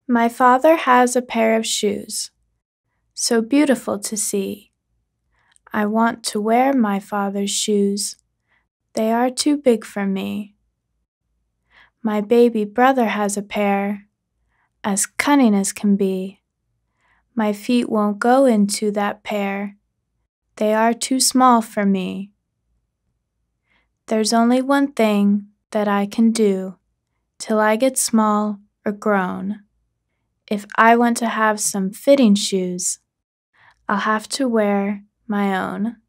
My father has a pair of shoes, so beautiful to see. I want to wear my father's shoes, they are too big for me. My baby brother has a pair, as cunning as can be. My feet won't go into that pair, they are too small for me. There's only one thing that I can do till I get small or grown. If I want to have some fitting shoes, I'll have to wear my own.